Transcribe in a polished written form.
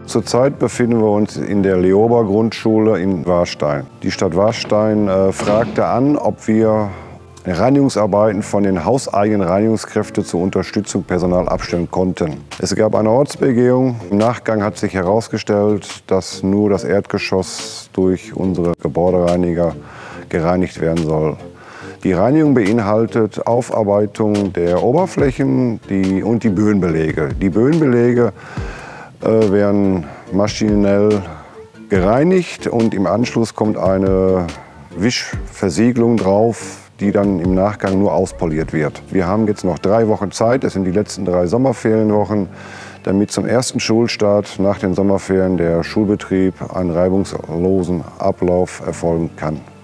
Zurzeit befinden wir uns in der Leober-Grundschule in Warstein. Die Stadt Warstein fragte an, ob wir Reinigungsarbeiten von den hauseigenen Reinigungskräften zur Unterstützung Personal abstellen konnten. Es gab eine Ortsbegehung. Im Nachgang hat sich herausgestellt, dass nur das Erdgeschoss durch unsere Gebäudereiniger gereinigt werden soll. Die Reinigung beinhaltet Aufarbeitung der Oberflächen und die Bödenbeläge. Die Bödenbeläge werden maschinell gereinigt und im Anschluss kommt eine Wischversiegelung drauf, die dann im Nachgang nur auspoliert wird. Wir haben jetzt noch 3 Wochen Zeit, das sind die letzten 3 Sommerferienwochen, damit zum ersten Schulstart nach den Sommerferien der Schulbetrieb einen reibungslosen Ablauf erfolgen kann.